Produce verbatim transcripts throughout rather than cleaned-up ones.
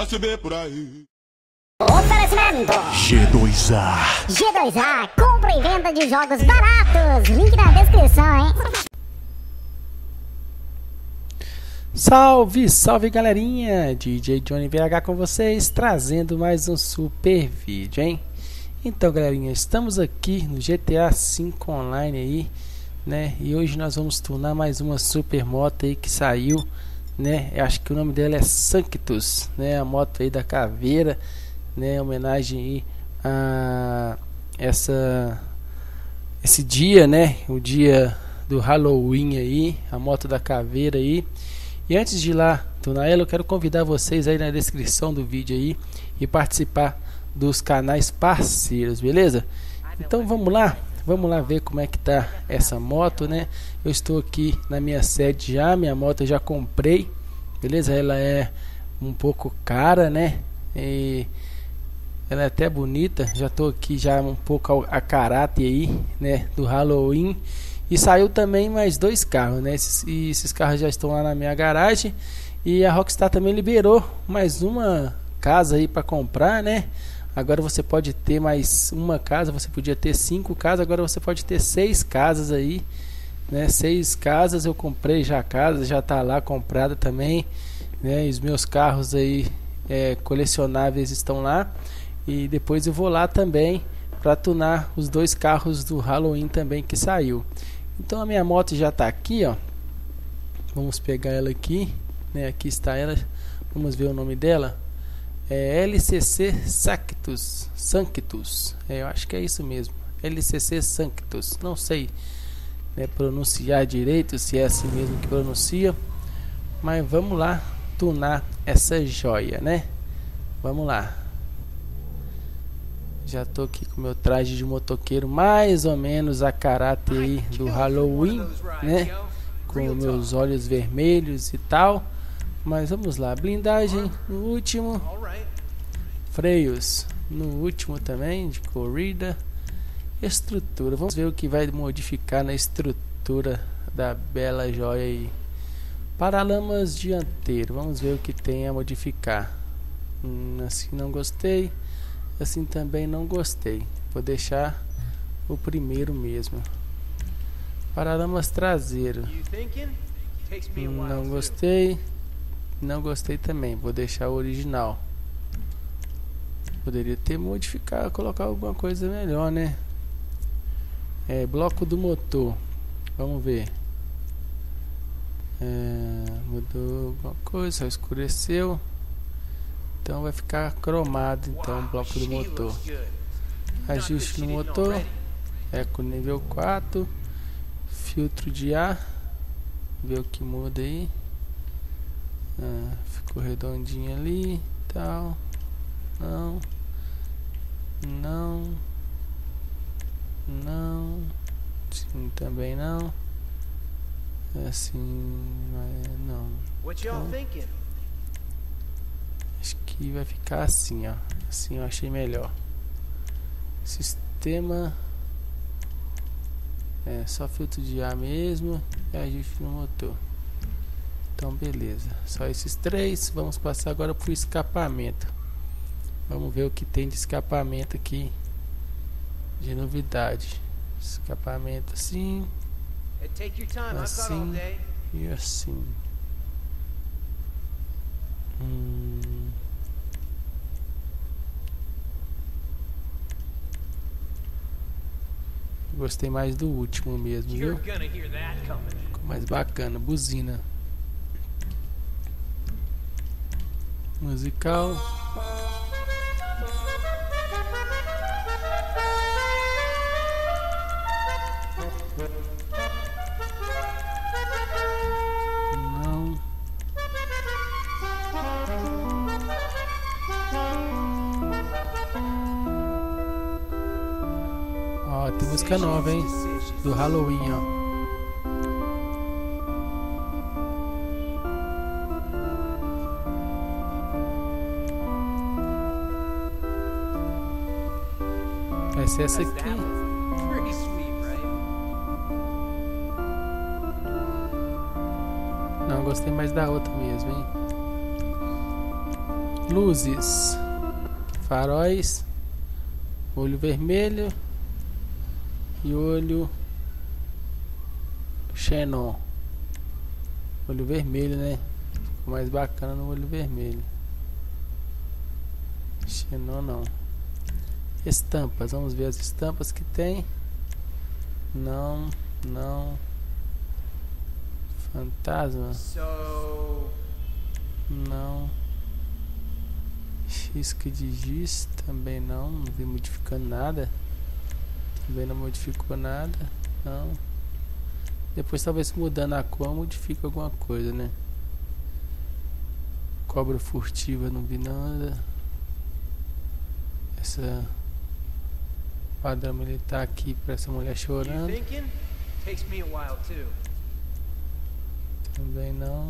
se vê por aí. Oferecimento G dois A. G dois A, compra e venda de jogos baratos. Link na descrição, hein? Salve, salve galerinha, D J Johnny V H com vocês, trazendo mais um super vídeo, hein? Então galerinha, estamos aqui no G T A cinco Online aí, né? E hoje nós vamos tunar mais uma super moto aí que saiu, né? Eu acho que o nome dela é Sanctus, né? A moto aí da caveira, né? Homenagem aí a essa, esse dia, né? O dia do Halloween aí, a moto da caveira aí. E antes de ir lá tunar ela, eu quero convidar vocês aí na descrição do vídeo aí e participar dos canais parceiros, beleza? Então vamos lá, vamos lá ver como é que tá essa moto, né? Eu estou aqui na minha sede já, minha moto eu já comprei, beleza? Ela é um pouco cara, né? E ela é até bonita, já estou aqui já um pouco a caráter aí, né? Do Halloween. E saiu também mais dois carros, né? Esses, e esses carros já estão lá na minha garagem. E a Rockstar também liberou mais uma casa aí para comprar, né? Agora você pode ter mais uma casa. Você podia ter cinco casas, agora você pode ter seis casas aí, né? Seis casas, eu comprei já a casa, já tá lá comprada também, né? E os meus carros aí é, colecionáveis estão lá. E depois eu vou lá também para tunar os dois carros do Halloween também que saiu. Então a minha moto já está aqui, ó. Vamos pegar ela aqui, né? Aqui está ela. Vamos ver o nome dela. É L C C Sanctus. Sanctus. É, eu acho que é isso mesmo. L C C Sanctus. Não sei, né, pronunciar direito, se é assim mesmo que pronuncia. Mas vamos lá tunar essa joia, né? Vamos lá. Já tô aqui com meu traje de motoqueiro, mais ou menos a caráter aí do Halloween, né? Com meus olhos vermelhos e tal. Mas vamos lá, blindagem no último, freios no último também, de corrida. Estrutura, vamos ver o que vai modificar na estrutura da bela joia aí. Paralamas dianteiro, vamos ver o que tem a modificar. Hum, assim não gostei. Assim também não gostei. Vou deixar o primeiro mesmo. Paralamas traseiro. Não gostei. Não gostei também. Vou deixar o original. Poderia ter modificado, colocar alguma coisa melhor, né? É, bloco do motor. Vamos ver. É, mudou alguma coisa, só escureceu. Então vai ficar cromado então o bloco do motor. Ajuste no motor. Eco nível quatro. Filtro de ar. Ver o que muda aí. Ah, ficou redondinho ali. Tal. Não. Não. Não. Sim, também não. Assim. Não. Então, acho que vai ficar assim, ó. Assim eu achei melhor. Sistema. É só filtro de ar mesmo. E ajuste no motor. Então beleza. Só esses três. Vamos passar agora pro escapamento. Vamos ver o que tem de escapamento aqui. De novidade. Escapamento assim. Assim. E assim. Hum. Gostei mais do último mesmo, viu? Ficou mais bacana. Buzina musical. Não. Ó, tem música nova, hein? Do Halloween, ó. Vai ser essa aqui. Não, gostei mais da outra mesmo, hein? Luzes, faróis, olho vermelho e olho xenon. Olho vermelho, né? Ficou mais bacana no olho vermelho. Xenon não. Estampas, vamos ver as estampas que tem. Não, não. Fantasma. Não. Xisca de giz também não. Não vi modificando nada. Também não modificou nada. Não. Depois talvez mudando a cor modifica alguma coisa, né? Cobra furtiva, não vi nada. Essa padrão militar aqui para essa mulher chorando. Também não.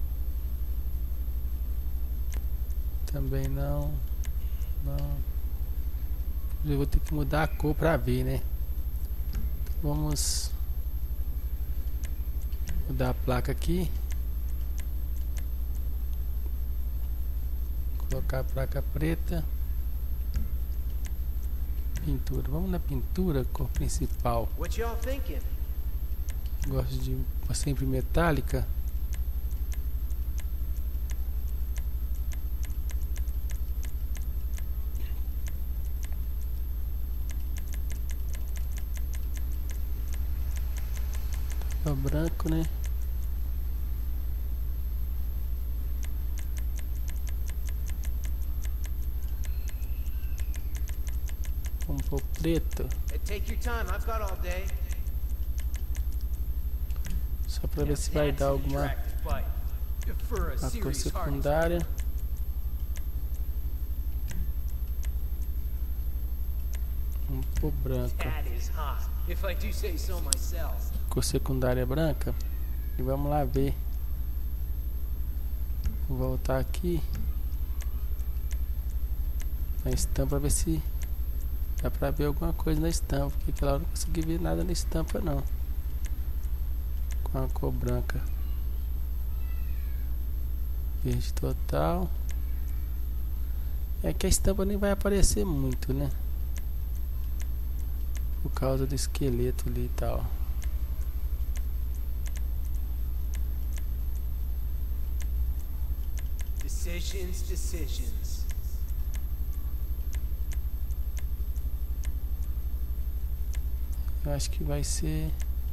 Também não. Não. Eu vou ter que mudar a cor para ver, né? Então vamos mudar a placa aqui. Colocar a placa preta. Pintura. Vamos na pintura, cor principal. Gosto de sempre metálica. Tá branco, né? Vamos pro preto. Só pra ver se vai dar alguma uma cor secundária. Vamos pro branco. Cor secundária branca. E vamos lá ver. Vou voltar aqui na estampa pra ver se dá pra ver alguma coisa na estampa, porque aquela hora eu não consegui ver nada na estampa não. Com a cor branca. Verde total. É que a estampa nem vai aparecer muito, né? Por causa do esqueleto ali e tal. Decisions, decisions. Eu acho que vai ser...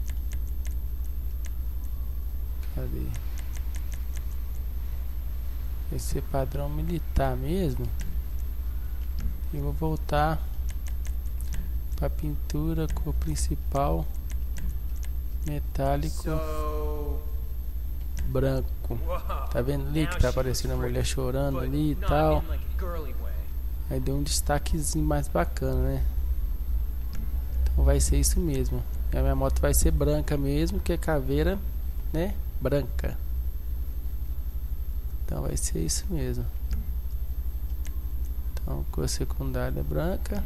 Cadê? Vai ser padrão militar mesmo. E vou voltar para pintura, cor principal, metálico, branco. Tá vendo ali que tá aparecendo a mulher chorando ali e tal. Aí deu um destaquezinho mais bacana, né? Então vai ser isso mesmo. E a minha moto vai ser branca mesmo, que é caveira, né? Branca. Então vai ser isso mesmo. Então cor secundária branca.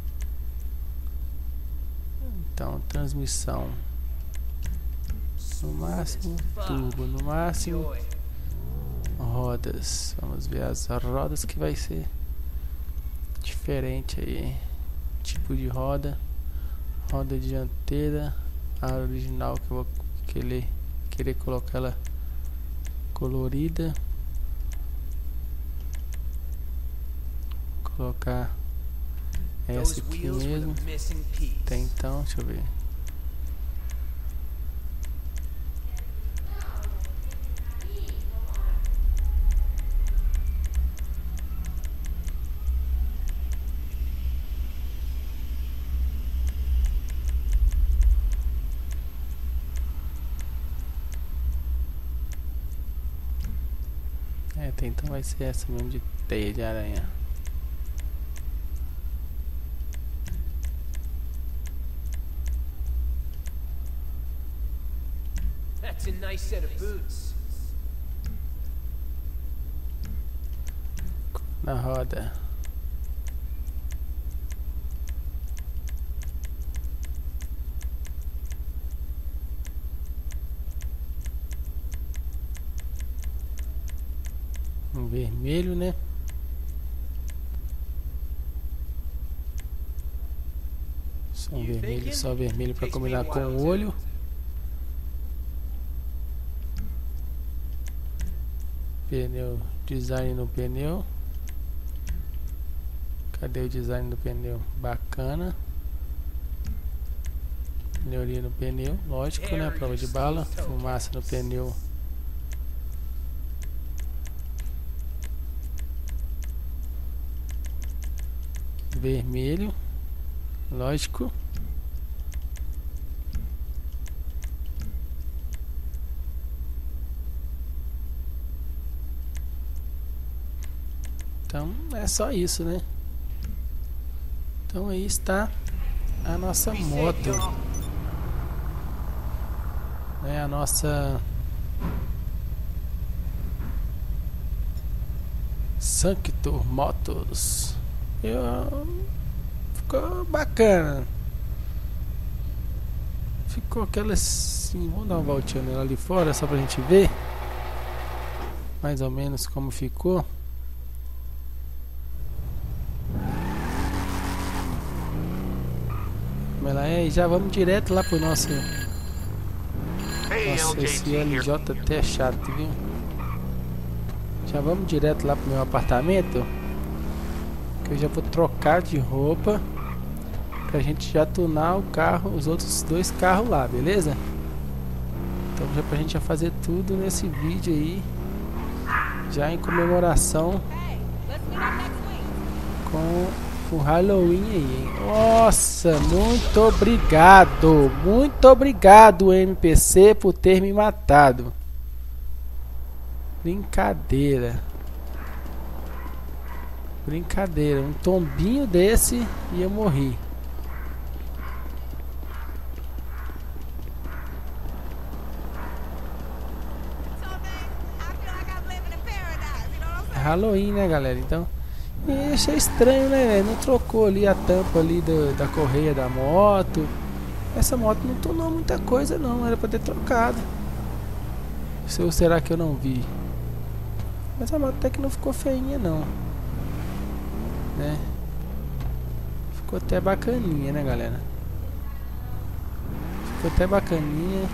Então transmissão no máximo, turbo no máximo, rodas. Vamos ver as rodas que vai ser diferente aí. Tipo de roda. Roda dianteira, a original que eu vou querer, querer colocar ela colorida. Colocar essa aqui mesmo. Tem então, deixa eu ver. É, tem, então vai ser essa mesmo de teia de aranha. That's a nice set of boots. Na roda. Um vermelho, né? Só um vermelho, só vermelho para combinar com o olho. Pneu, design no pneu. Cadê o design do pneu? Bacana. Melhoria no pneu, lógico, né? Prova de bala. Fumaça no pneu. Vermelho, lógico. Então é só isso, né? Então aí está a nossa moto, é a nossa Sanctor Motos. Eu... Ficou bacana. Ficou aquela assim. Vamos dar uma voltinha nela ali fora só pra gente ver mais ou menos como ficou. Como ela é. E já vamos direto lá pro nosso. Nossa, esse L J T é chato, viu? Já vamos direto lá pro meu apartamento. Que eu já vou trocar de roupa pra gente já tunar o carro, os outros dois carros lá, beleza? Então já pra gente já fazer tudo nesse vídeo aí, já em comemoração com o Halloween aí, hein? Nossa, muito obrigado, muito obrigado M P C por ter me matado. Brincadeira. Brincadeira, um tombinho desse e eu morri. É Halloween, né, galera? Então, e achei estranho, né? Não trocou ali a tampa ali do, da correia da moto. Essa moto não tornou muita coisa, não. Era pra ter trocado. Ou será que eu não vi? Mas a moto até que não ficou feinha, não. Né? Ficou até bacaninha, né, galera? Ficou até bacaninha.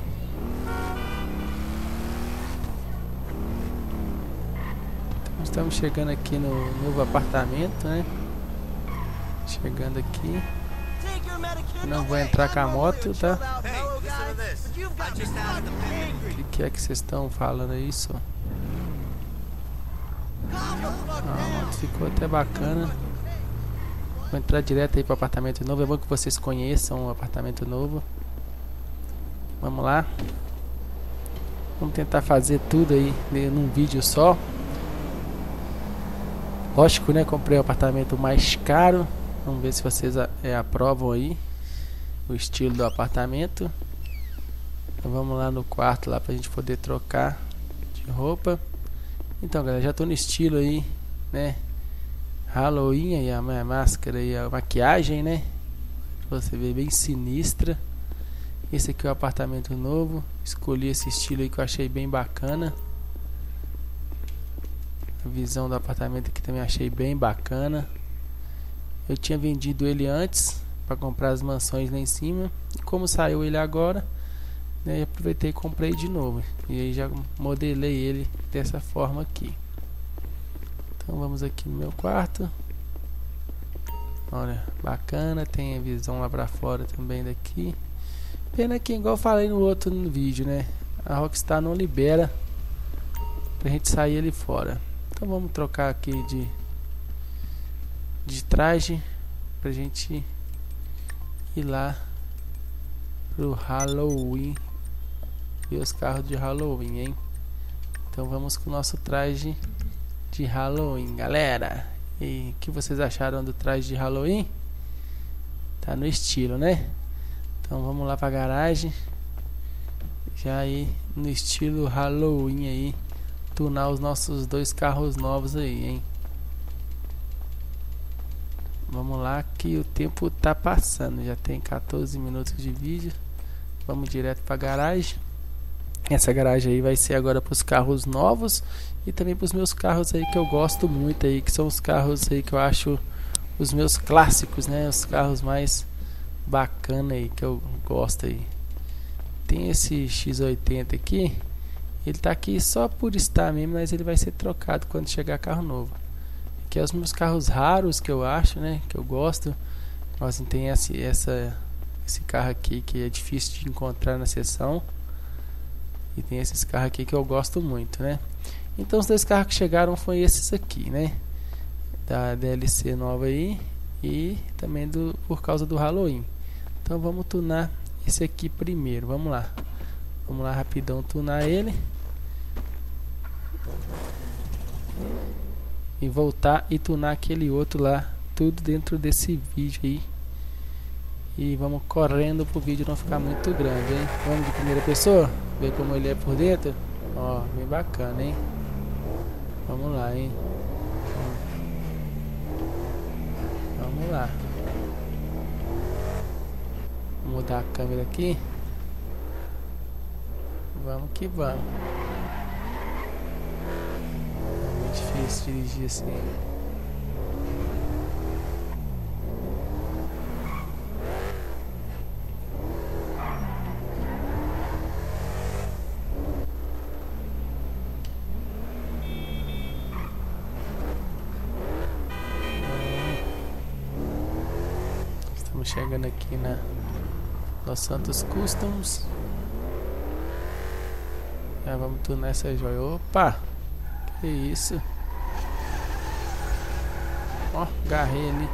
Então, estamos chegando aqui no novo apartamento, né? Chegando aqui. Não vou entrar com a moto, tá? O que, que é que vocês estão falando aí, só? A moto ficou até bacana. Vou entrar direto aí para o apartamento novo. É bom que vocês conheçam o apartamento novo. Vamos lá. Vamos tentar fazer tudo aí num vídeo só. Lógico, né? Comprei o apartamento mais caro. Vamos ver se vocês é, aprovam aí o estilo do apartamento. Então vamos lá no quarto lá pra gente poder trocar de roupa. Então, galera, já tô no estilo aí, né? Halloween aí, a minha máscara e a maquiagem, né? Você vê bem sinistra. Esse aqui é o apartamento novo. Escolhi esse estilo aí que eu achei bem bacana. A visão do apartamento aqui também achei bem bacana. Eu tinha vendido ele antes para comprar as mansões lá em cima. E como saiu ele agora, né, aproveitei e comprei de novo. E aí já modelei ele dessa forma aqui. Então vamos aqui no meu quarto. Olha, bacana. Tem a visão lá pra fora também daqui. Pena que, igual eu falei no outro no vídeo, né? A Rockstar não libera pra gente sair ali fora. Então vamos trocar aqui de de traje pra gente ir lá pro Halloween. E os carros de Halloween, hein? Então vamos com o nosso traje de Halloween, galera. E o que vocês acharam do traje de Halloween? Tá no estilo, né? Então vamos lá pra garagem. Já aí no estilo Halloween aí. Tunar os nossos dois carros novos aí, hein? Vamos lá que o tempo tá passando. Já tem quatorze minutos de vídeo. Vamos direto pra garagem. Essa garagem aí vai ser agora para os carros novos e também para os meus carros aí que eu gosto muito aí, que são os carros aí que eu acho os meus clássicos, né? Os carros mais bacana aí que eu gosto aí. Tem esse X oitenta aqui. Ele tá aqui só por estar mesmo, mas ele vai ser trocado quando chegar carro novo. Aqui é os meus carros raros que eu acho, né? Que eu gosto. Nós tem esse, essa, esse carro aqui que é difícil de encontrar na seção. E tem esses carros aqui que eu gosto muito, né? Então os dois carros que chegaram foi esses aqui, né? Da D L C nova aí. E também do, por causa do Halloween. Então vamos tunar esse aqui primeiro. Vamos lá. Vamos lá rapidão tunar ele. E voltar e tunar aquele outro lá. Tudo dentro desse vídeo aí. E vamos correndo pro vídeo não ficar muito grande, hein? Vamos de primeira pessoa. Ver como ele é por dentro. Ó, bem bacana, hein? Vamos lá, hein? Vamos lá. Vou mudar a câmera aqui. Vamos que vamos. É muito difícil dirigir assim. Estamos chegando aqui na Los Santos Customs. Já vamos tunar essa joia. Opa! Que isso? Ó, agarrei ali.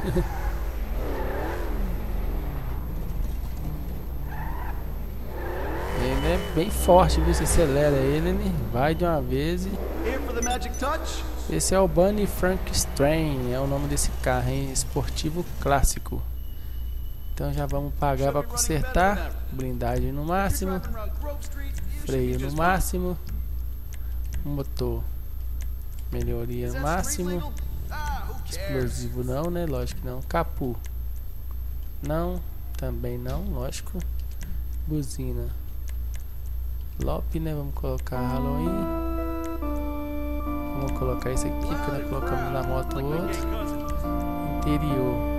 Ele é bem forte, viu? Você acelera ele, ele vai de uma vez. E... esse é o Bunny Frankenstein, é o nome desse carro, hein? Esportivo clássico. Então já vamos pagar para consertar. Blindagem no máximo. Freio no máximo. Motor. Melhoria no máximo. Explosivo não, né? Lógico que não. Capu. Não. Também não, lógico. Buzina. Lope, né? Vamos colocar Halloween. Vamos colocar esse aqui, que nós colocamos na moto outro. Interior.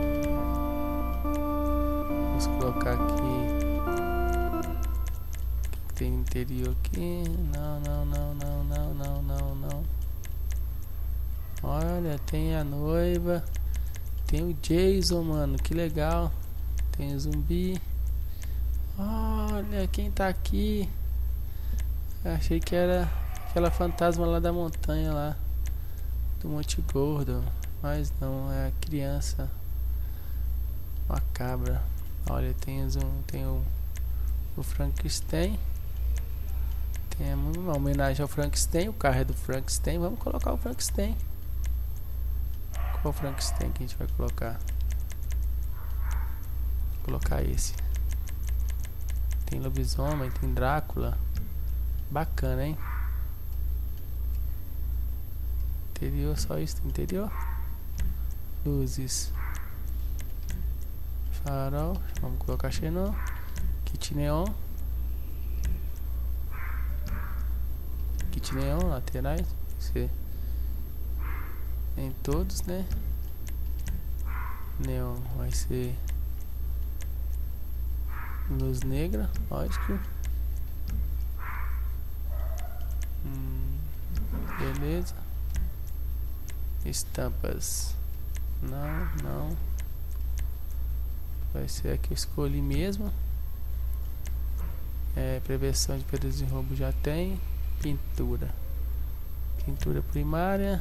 Vamos colocar aqui. O que tem interior aqui? Não, não, não, não, não, não, não, não. Olha, tem a noiva. Tem o Jason, mano, que legal. Tem o zumbi. Olha quem tá aqui. Achei que era aquela fantasma lá da montanha lá do Monte Gordo, mas não, é a criança. Uma cabra. Olha, tem, um, tem o, o Frankenstein. Tem uma homenagem ao Frankenstein. O carro é do Frankenstein. Vamos colocar o Frankenstein. Qual o Frankenstein que a gente vai colocar? Vou colocar esse. Tem lobisomem, tem Drácula. Bacana, hein? Interior, só isso, interior. Luzes. Farol, vamos colocar xenon. Kit neon. Kit neon, laterais. Você em todos, né? Neon vai ser luz negra, lógico. Hum, beleza. Estampas. Não, não. Vai ser a que eu escolhi mesmo. É, prevenção de perdas e roubo já tem. Pintura. Pintura primária.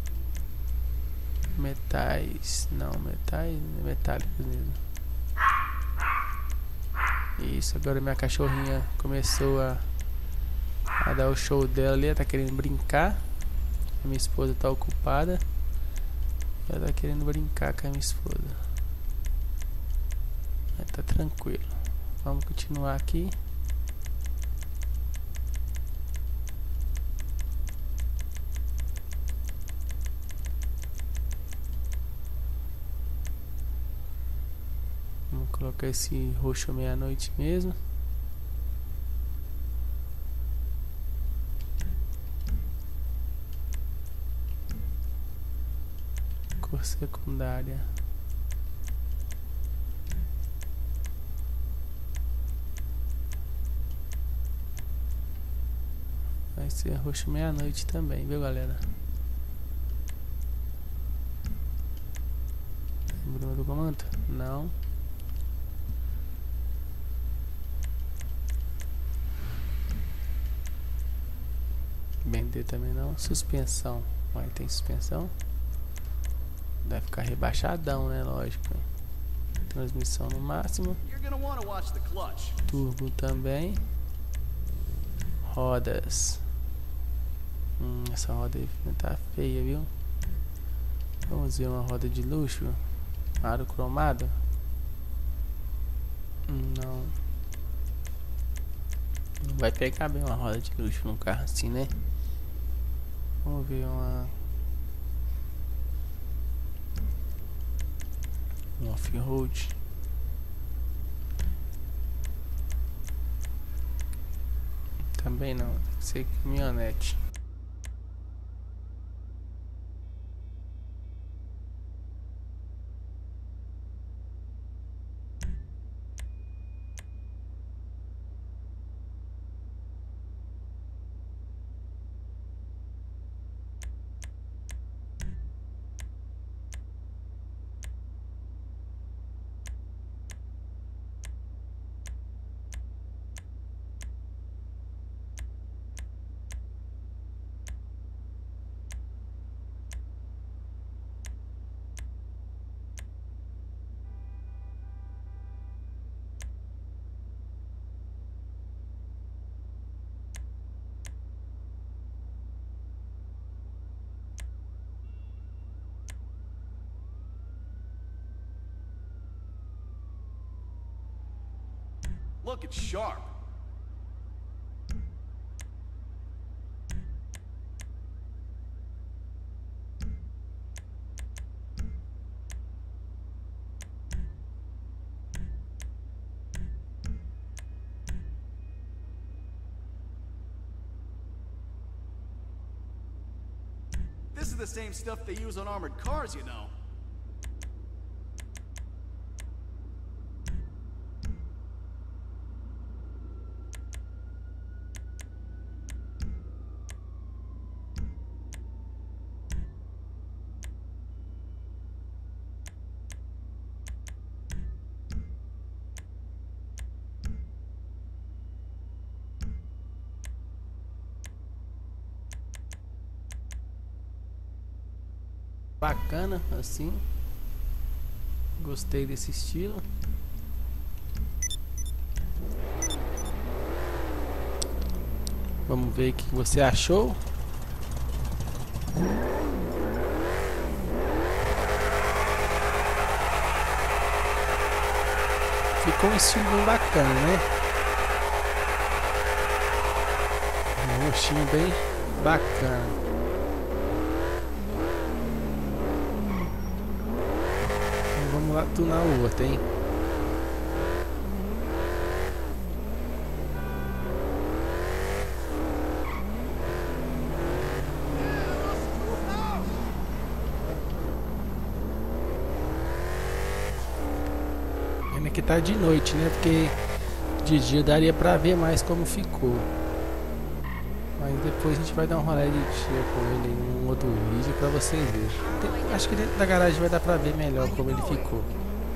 Metais. Não, metais. Metálicos mesmo. Isso, agora minha cachorrinha começou a, a dar o show dela ali. Ela tá querendo brincar. A minha esposa tá ocupada. Ela tá querendo brincar com a minha esposa. Mas tá tranquilo. Vamos continuar aqui. Vamos colocar esse roxo meia-noite mesmo. Cor secundária. ser roxo meia-noite também, viu, galera? Lembrou do comando? Não. Vender também não. Suspensão. Mas tem suspensão? Deve ficar rebaixadão, né? Lógico. Transmissão no máximo. Turbo também. Rodas. Hum, essa roda aí tá feia, viu? Vamos ver uma roda de luxo. Aro cromado. Hum, não. Não vai pegar bem uma roda de luxo num carro assim, né? Vamos ver uma... Um off-road. Também não, tem que ser caminhonete. Look, it's sharp. This is the same stuff they use on armored cars, you know. Bacana, assim. Gostei desse estilo. Vamos ver o que você achou. Ficou um estilo bem bacana, né? Um roxinho bem bacana. Vamos lá tunar o outro, hein? Pena que tá de noite, né? Porque de dia daria pra ver mais como ficou. Mas depois a gente vai dar um rolê de dia com ele em um outro vídeo pra vocês verem. Tem, acho que dentro da garagem vai dar pra ver melhor como ele ficou.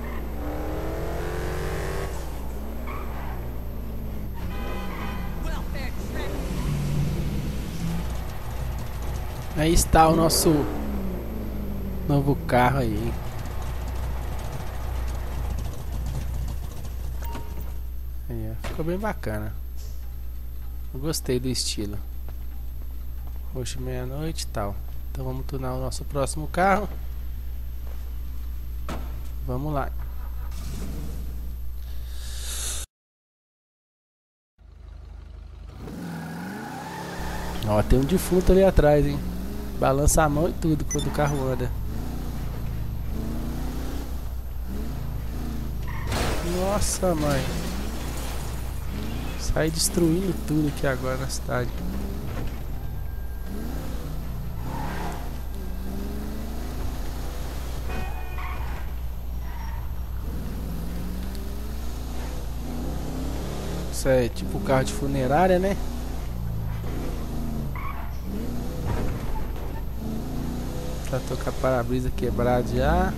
Aí está o nosso novo carro aí. Aí, ó, ficou bem bacana. Eu gostei do estilo. Roxo meia-noite e tal. Então vamos tunar o nosso próximo carro. Vamos lá. Ó, tem um defunto ali atrás, hein? Balança a mão e tudo quando o carro anda. Nossa, mãe. Sai destruindo tudo aqui agora na cidade. Isso é tipo carro de funerária, né? Tá, tô com a para-brisa quebrada já.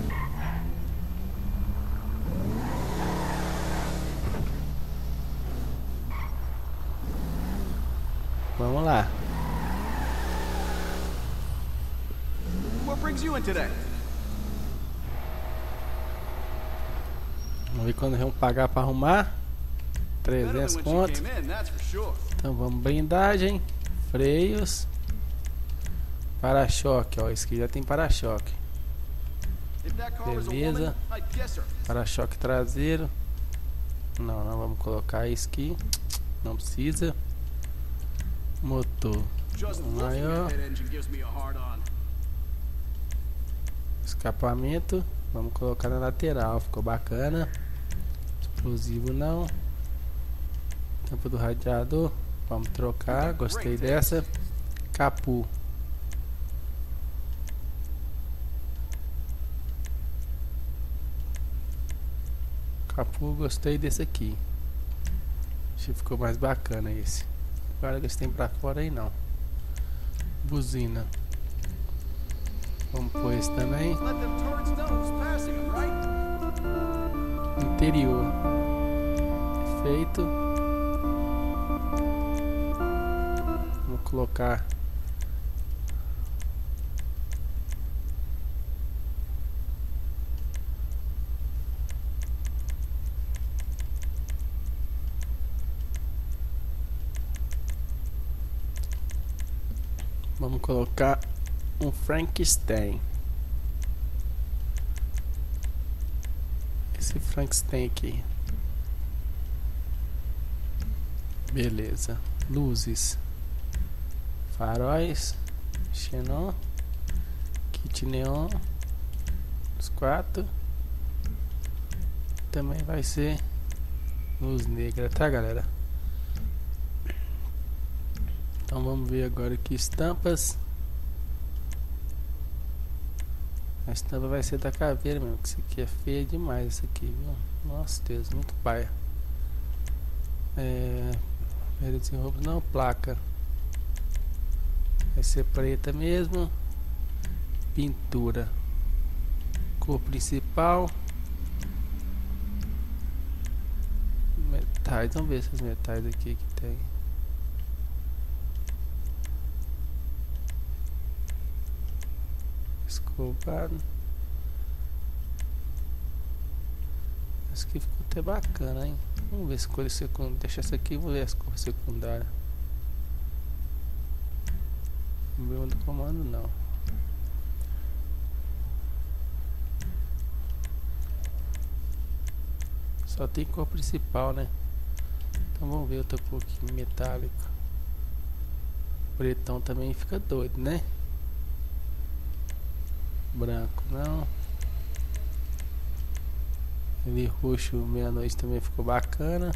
Vamos lá. What brings you in today? Vamos ver quando vamos pagar para arrumar. Better than trezentos when conto. she came in, that's for sure. Então vamos, blindagem, freios, para-choque, ó, esse aqui já tem para-choque. If that car was a Beleza. woman, I'd guess her. Para-choque traseiro. Não, não vamos colocar isso aqui. Não precisa. Motor Just looking maior. at that engine gives me a hard on. Escapamento. Vamos colocar na lateral. Ficou bacana. Explosivo não. Tampa do radiador. Vamos trocar. Gostei dessa. Capu. Capu, gostei desse aqui. Acho que ficou mais bacana esse. Agora que eles têm pra fora aí não. Buzina. Vamos pôr esse também. Let them turds know who's passing them, right? Interior. Feito. Vamos colocar. Vamos colocar um Frankenstein. Esse Frankenstein aqui. Beleza. Luzes. Faróis. Xenon. Kit neon. Os quatro. Também vai ser luz negra, tá, galera? Então vamos ver agora aqui estampas. A estampa vai ser da caveira mesmo, que isso aqui é feia demais, isso aqui, viu? Nossa Deus, muito paia. É, roupas não, placa. Vai ser preta mesmo. Pintura. Cor principal. Metais, vamos ver esses metais aqui que tem. Escovado. Esse aqui ficou até bacana, hein? Vamos ver as cores secundárias. Deixa essa aqui e vou ver as cores secundárias. O meu do comando não. Só tem cor principal, né? Então vamos ver outra cor aqui, metálico. Pretão também fica doido, né? Branco não. Ele roxo meia-noite também ficou bacana.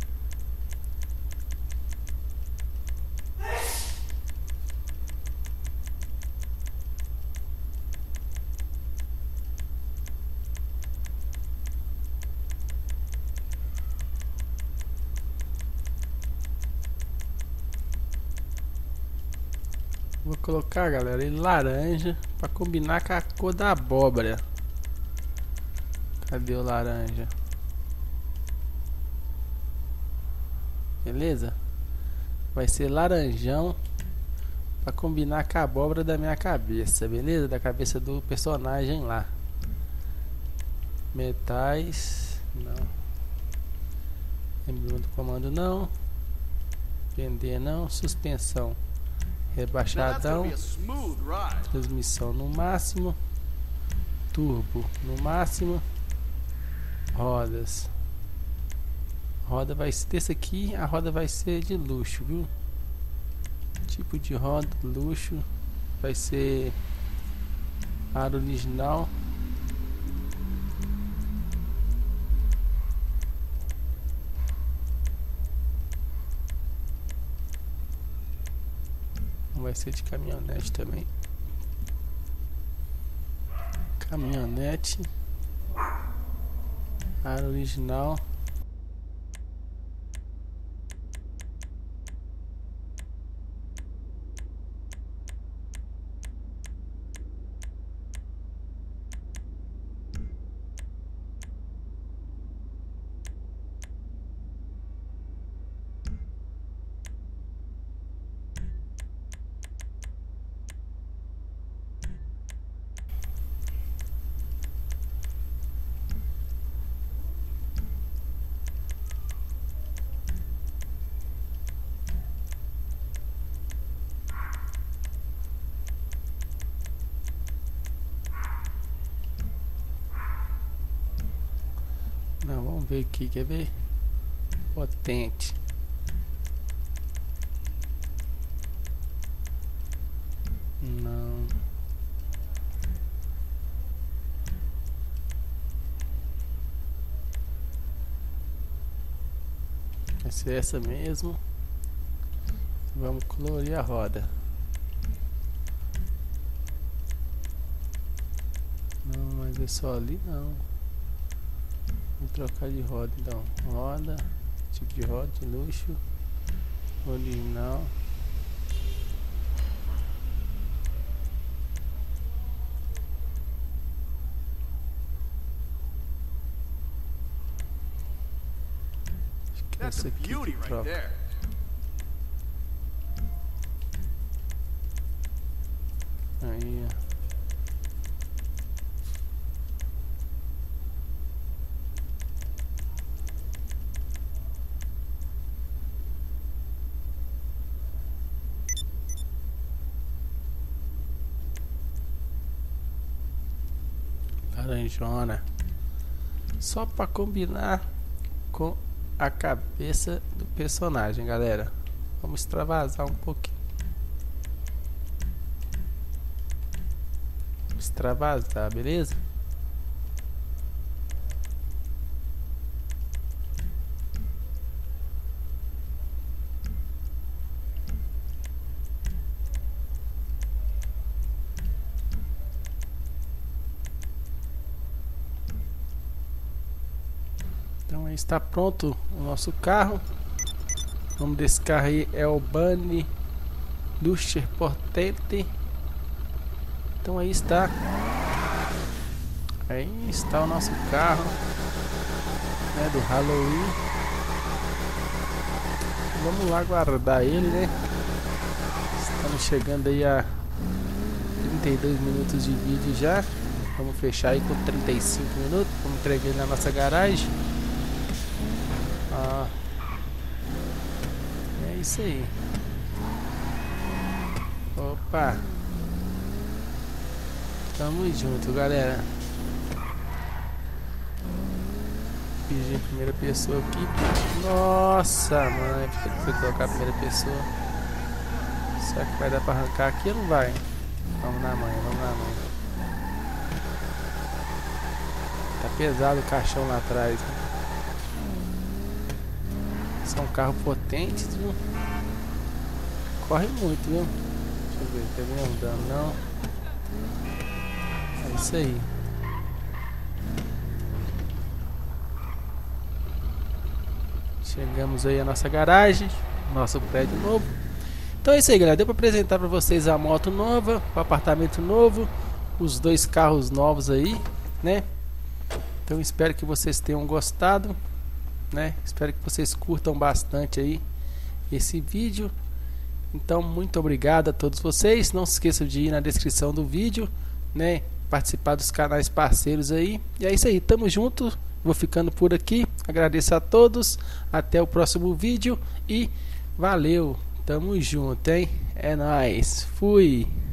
Vou colocar, galera, ele laranja para combinar com a cor da abóbora. Cadê o laranja? Beleza? Vai ser laranjão para combinar com a abóbora da minha cabeça, beleza? Da cabeça do personagem lá. Metais, não. Emblema do comando não. Vender não. Suspensão rebaixadão. Transmissão no máximo. Turbo no máximo. Rodas. Roda vai ser desse aqui. A roda vai ser de luxo, viu? Tipo de roda luxo. Vai ser aro original. Vai ser de caminhonete também. Caminhonete. Aro original. Vamos ver aqui, quer ver? Potente. Não. Vai ser essa mesmo. Vamos colorir a roda. Não, mas é só ali não. Vou trocar de roda então. Roda, tipo de roda de luxo, original. Acho que That's essa a aqui beauty que right troca. there. Aí, ó. Laranjona. Só para combinar com a cabeça do personagem, galera. Vamos extravasar um pouquinho. Extravasar, beleza? Então aí está pronto o nosso carro. O nome desse carro aí é o Bunny Luxer Potente. Então aí está. Aí está o nosso carro, né, do Halloween. Vamos lá guardar ele, né? Estamos chegando aí a trinta e dois minutos de vídeo já. Vamos fechar aí com trinta e cinco minutos. Vamos entregar ele na nossa garagem. Ah, é isso aí. Opa, tamo junto, galera. Pedir em primeira pessoa aqui. Nossa, mãe, por que foi colocar a primeira pessoa? Será que vai dar pra arrancar aqui ou não vai? Vamos na mãe, vamos na mãe. Tá pesado o caixão lá atrás, né? Esse é um carro potente, viu? Corre muito, viu? Deixa eu ver, tá vendo? Dano não. É isso aí. Chegamos aí à nossa garagem, nosso prédio novo. Então é isso aí, galera. Deu pra apresentar pra vocês a moto nova, o apartamento novo, os dois carros novos aí, né? Então espero que vocês tenham gostado, né? Espero que vocês curtam bastante aí esse vídeo. Então muito obrigado a todos vocês. Não se esqueçam de ir na descrição do vídeo, né? Participar dos canais parceiros aí. E é isso aí, tamo junto. Vou ficando por aqui. Agradeço a todos. Até o próximo vídeo e valeu. Tamo junto, hein? É nóis. Fui.